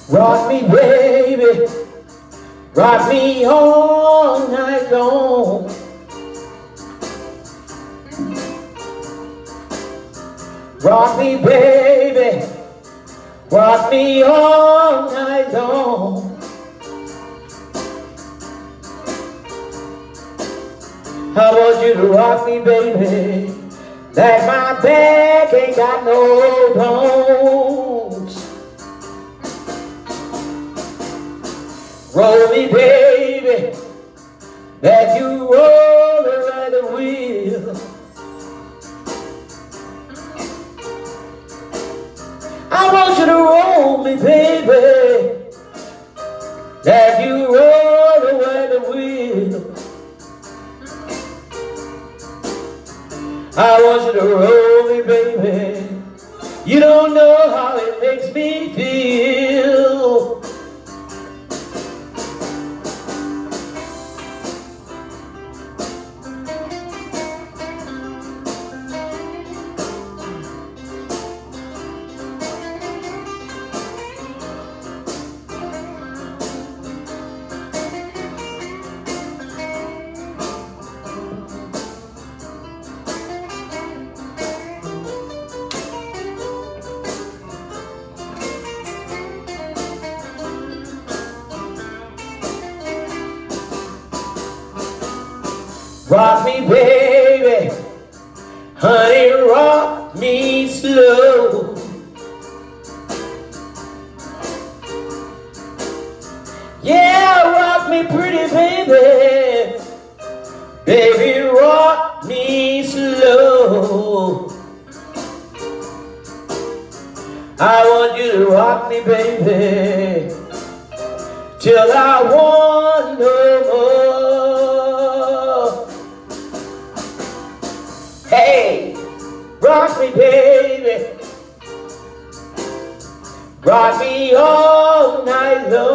Rock me, baby, rock me all night long. Rock me, baby, rock me all night long. I want you to rock me, baby, like my back ain't got no bones. Roll me, baby, like you roll around the wheel. I want you to roll me, baby, like you roll around the wheel. I want you to roll me, baby. You don't know how it makes me feel. Rock me, baby, honey, rock me slow. Yeah, rock me pretty, baby, baby, rock me slow. I want you to rock me, baby, till I want no more. Hey, rock me, baby, rock me all night long.